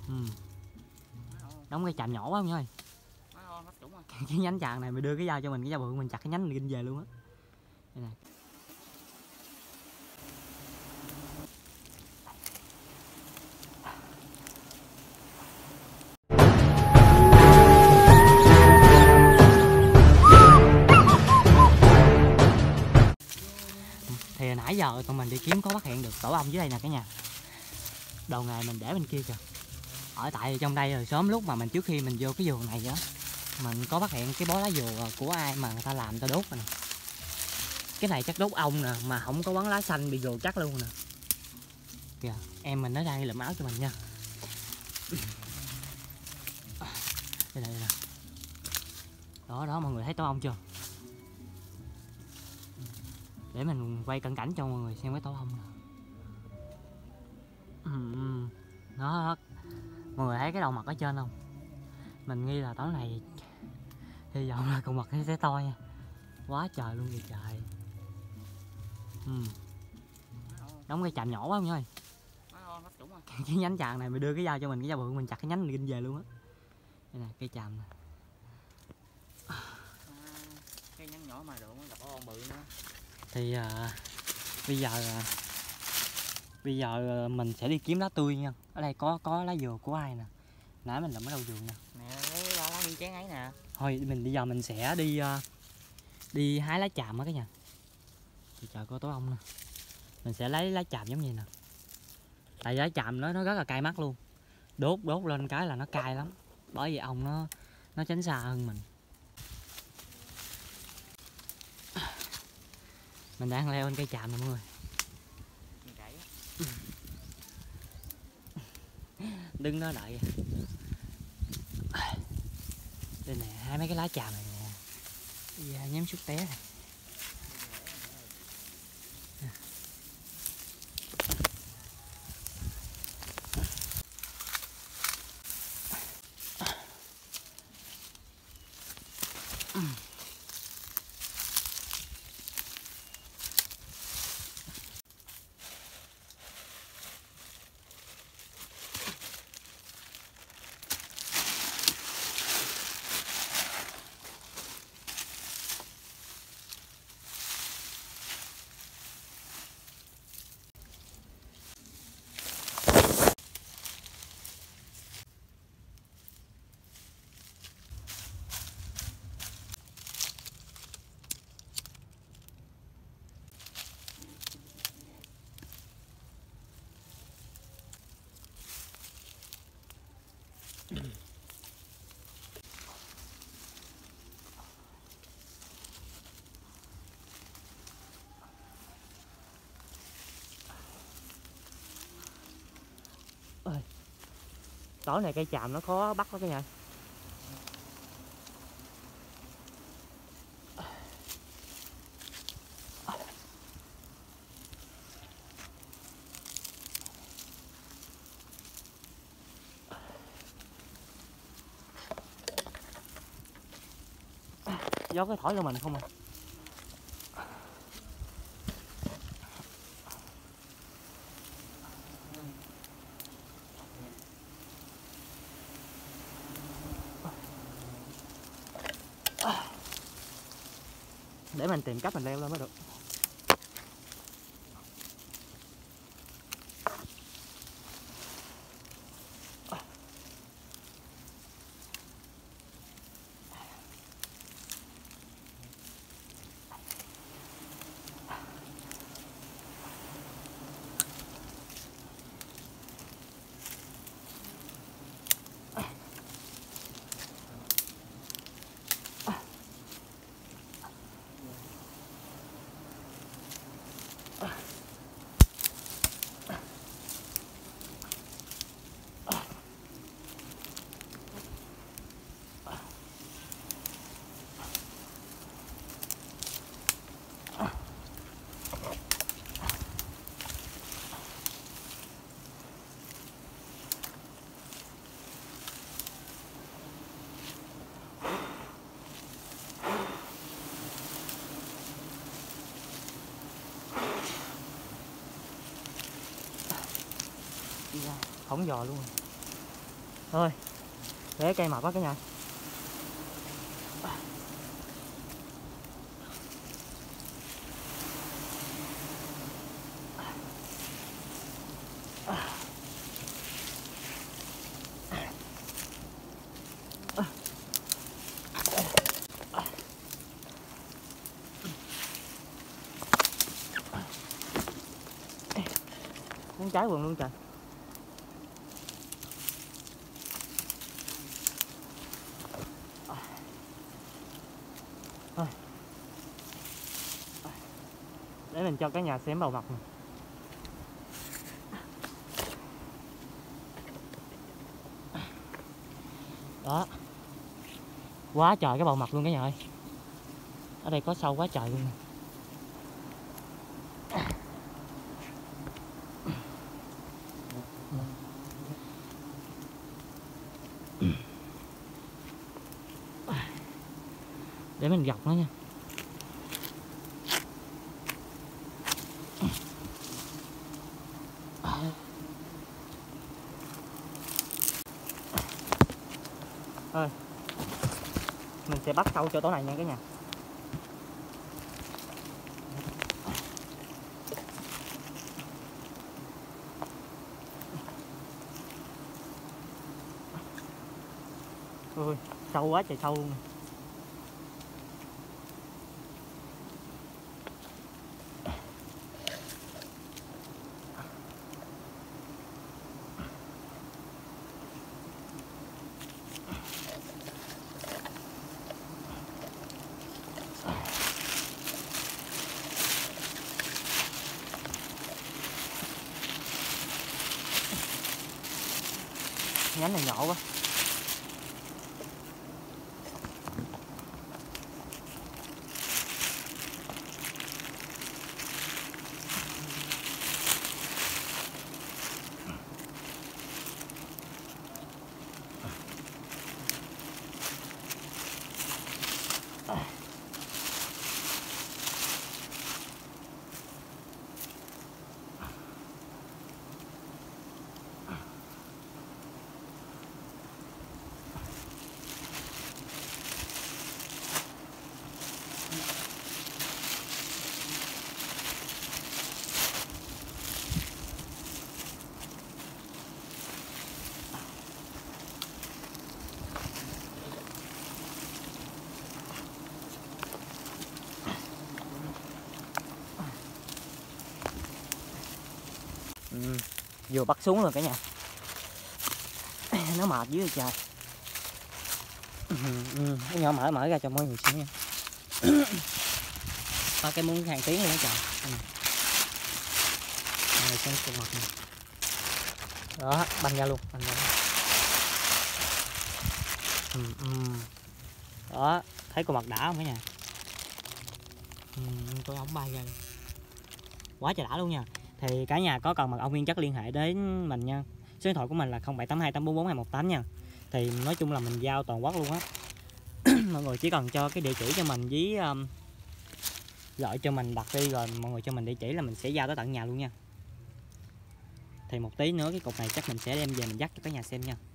Đóng cái chàm nhỏ quá không ơi. Cái nhánh chàm này mày đưa cái dao cho mình, cái dao bự mình chặt cái nhánh mình kinh về luôn á. Đây này. Thì nãy giờ tụi mình đi kiếm có phát hiện được tổ ong dưới đây nè cả nhà. Đầu ngày mình để bên kia kìa. Ở tại trong đây rồi sớm lúc mà mình trước khi mình vô cái vườn này á, mình có phát hiện cái bó lá dừa của ai mà người ta làm người ta đốt rồi nè. Cái này chắc đốt ong nè, mà không có quấn lá xanh bị gồ chắc luôn nè. Kìa, em mình ở đây lụm áo cho mình nha. Đây nè. Đó đó, mọi người thấy tổ ong chưa? Để mình quay cận cảnh cho mọi người xem cái tổ ong nè. Đó, mọi người thấy cái đầu mặt ở trên không? Mình nghi là tối này hy vọng là con mật nó sẽ to nha. Quá trời luôn kìa trời. Đóng cái chàm nhỏ quá không ơi. Cái nhánh chàm này mày đưa cái dao cho mình, cái dao bự mình chặt cái nhánh mình kinh về luôn á. Đây nè, cây chàm nè. Cái nhánh nhỏ mà được gặp ong bự nữa. Thì bây giờ mình sẽ đi kiếm lá tươi nha. Ở đây có lá dừa của ai nè. Nãy mình lụm ở đâu vườn nè. Nè, lấy lá đi chén ấy nè. Thôi bây giờ mình sẽ đi hái lá chàm á cả nhà. Thì trời có tổ ong nè. Mình sẽ lấy lá chàm giống như nè. Tại lá chàm nó rất là cay mắt luôn. Đốt lên cái là nó cay lắm. Bởi vì ong nó tránh xa hơn mình. Mình đang leo lên cây chàm nè mọi người. Đứng đó đợi. Đây nè, hai mấy cái lá chàm này nè. Dạ, nhém chút té này. Ơi, tối này cây chàm nó khó bắt đó cả nhà. Gió cái thổi cho mình không à. Để mình tìm cách mình leo lên mới được. Hổng giò luôn. Thôi để cây mập quá cả nhà. Muốn trái vườn luôn trời. Thôi. Để mình cho cả nhà xem bầu mập này. Đó. Quá trời cái bầu mập luôn cả nhà ơi. Ở đây có sâu quá trời luôn nè. Để mình gọc nó nha. Thôi mình sẽ bắt sâu cho tối này nha cả nhà. Ôi sâu quá trời sâu luôn nè. Nhánh này nhỏ quá. Vừa bắt xuống rồi cả nhà. Nó mệt dữ vậy trời. Cái nhỏ mở ra cho mọi người xem nha. Cái muốn hàng tiếng nữa trời. Rồi xem con mập này. Đó, banh ra luôn, banh ra luôn. Đó, thấy con mập đã không cả nhà? Tôi ống bay ra luôn. Quá trời đã luôn nha. Thì cả nhà có cần mật ong nguyên chất liên hệ đến mình nha. Số điện thoại của mình là 0782844218 nha. Thì nói chung là mình giao toàn quốc luôn á. Mọi người chỉ cần cho cái địa chỉ cho mình với gọi cho mình đặt đi, rồi mọi người cho mình địa chỉ là mình sẽ giao tới tận nhà luôn nha. Thì một tí nữa cái cục này chắc mình sẽ đem về mình dắt cho cả nhà xem nha.